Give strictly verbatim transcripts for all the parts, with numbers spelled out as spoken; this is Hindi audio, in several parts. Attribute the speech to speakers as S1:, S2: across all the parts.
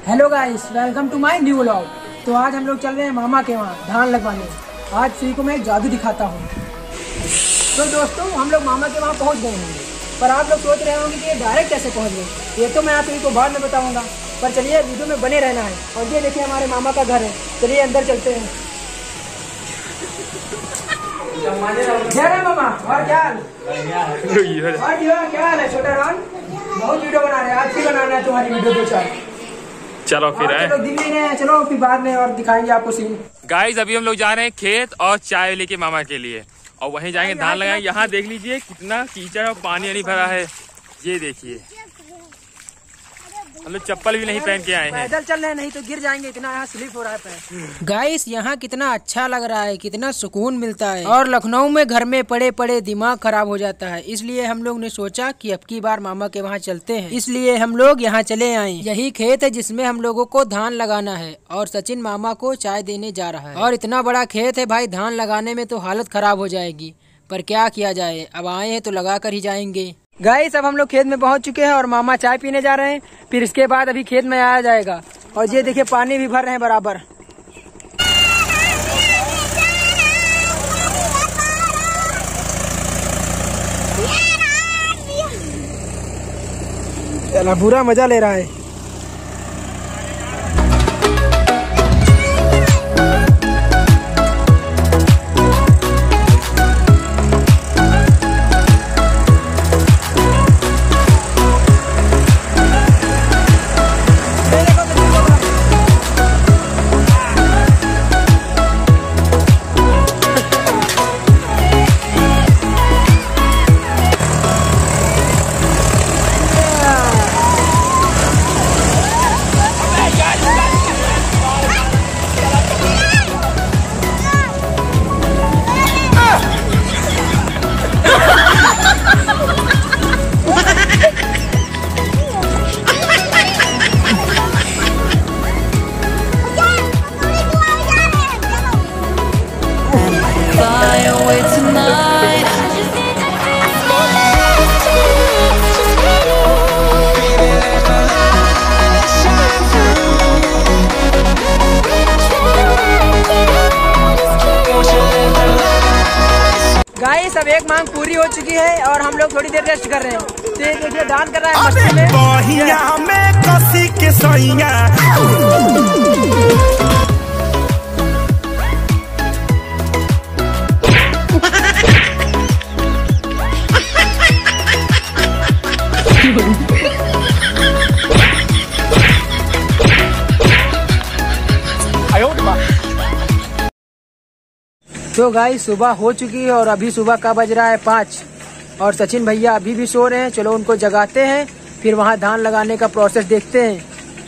S1: Hello guys, welcome to my new vlog. तो आज हम लोग चल रहे हैं मामा के वहाँ धान लगवाने। आज सी को मैं जादू दिखाता हूँ। तो दोस्तों, हम लोग मामा के वहाँ पहुँच गए हैं, पर आप लोग सोच रहे होंगे कि ये डायरेक्ट कैसे पहुँच गए। ये तो मैं आप सभी को बाद में बताऊँगा, पर चलिए वीडियो में बने रहना है। और ये देखिए हमारे मामा का घर है, चलिए अंदर चलते हैं। जय मामा, और क्या हाल? और क्या हाल है छोटा रॉन? बहुत वीडियो बना रहे हैं, आज भी बनाना है तुम्हारी वीडियो दो चार।
S2: चलो फिर है
S1: चलो दिन में है, चलो फिर बाद में और दिखाएंगे आपको सीन।
S2: गाइस, अभी हम लोग जा रहे हैं खेत और चाय लेके मामा के लिए, और वहीं जाएंगे धान लगाएंगे। यहाँ देख लीजिए कितना कीचड़ और पानी नहीं भरा है। ये देखिए, हम लोग चप्पल भी नहीं पहन के आए हैं,
S1: पैदल चल रहे हैं, नहीं तो गिर जाएंगे, इतना यहाँ स्लिप हो रहा है पैर। गाइस, यहाँ कितना अच्छा लग रहा है, कितना सुकून मिलता है। और लखनऊ में घर में पड़े पड़े दिमाग खराब हो जाता है, इसलिए हम लोग ने सोचा कि अब की बार मामा के वहाँ चलते हैं। इसलिए हम लोग यहाँ चले आए। यही खेत है जिसमें हम लोगों को धान लगाना है, और सचिन मामा को चाय देने जा रहा है। और इतना बड़ा खेत है भाई, धान लगाने में तो हालत खराब हो जाएगी, पर क्या किया जाए, अब आए हैं तो लगा कर ही जाएंगे। गाइस, अब हम लोग खेत में पहुंच चुके हैं और मामा चाय पीने जा रहे हैं। फिर इसके बाद अभी खेत में आया जाएगा। और ये देखिए पानी भी भर रहे हैं बराबर। चला, पूरा मजा ले रहा है। गाइस, अब एक मांग पूरी हो चुकी है और हम लोग थोड़ी देर रेस्ट कर रहे हैं। तो ये देखिए डांस कर रहा है मस्ती में।
S3: में कसी के सैया
S1: तो गाइस, सुबह हो चुकी है और अभी सुबह का बज रहा है पाँच, और सचिन भैया अभी भी सो रहे हैं। चलो उनको जगाते हैं, फिर वहाँ धान लगाने का प्रोसेस देखते हैं।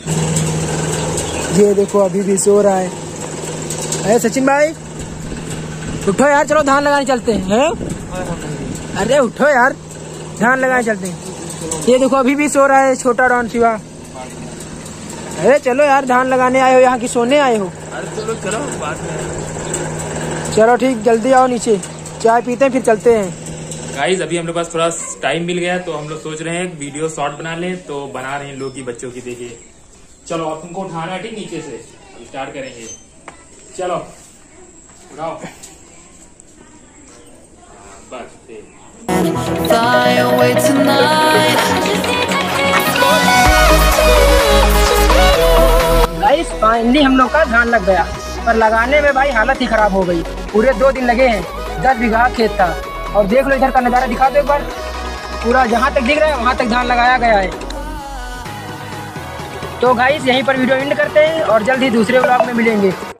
S1: ये देखो अभी भी सो रहा है। अरे सचिन भाई, उठो यार, चलो धान लगाने चलते हैं। है? अरे उठो यार, धान लगाने चलते हैं। ये देखो अभी भी सो रहा है छोटा रॉन शिवा। अरे चलो यार, धान लगाने आए हो, यहाँ की सोने आए हो?
S2: अरे चलो चलो बात में।
S1: चलो ठीक, जल्दी आओ नीचे, चाय पीते हैं फिर चलते हैं।
S2: गाइस, अभी हम लोग पास थोड़ा टाइम मिल गया, तो हम लोग सोच रहे हैं वीडियो शॉर्ट बना लें, तो बना रहे हैं लोग की बच्चों की। देखिए, चलो अब तुमको उठाना है, ठीक, नीचे से स्टार्ट करेंगे। चलो उठाओ, बस।
S1: गाइस, फाइनली हम लोग का धान लग गया, पर लगाने में भाई हालत ही खराब हो गई। पूरे दो दिन लगे हैं, दस बीघा खेत था। और देख लो इधर का नजारा, दिखा दो एक बार। पूरा जहाँ तक दिख रहा है वहाँ तक धान लगाया गया है। तो गाइस, यहीं पर वीडियो एंड करते हैं और जल्द ही दूसरे व्लॉग में मिलेंगे।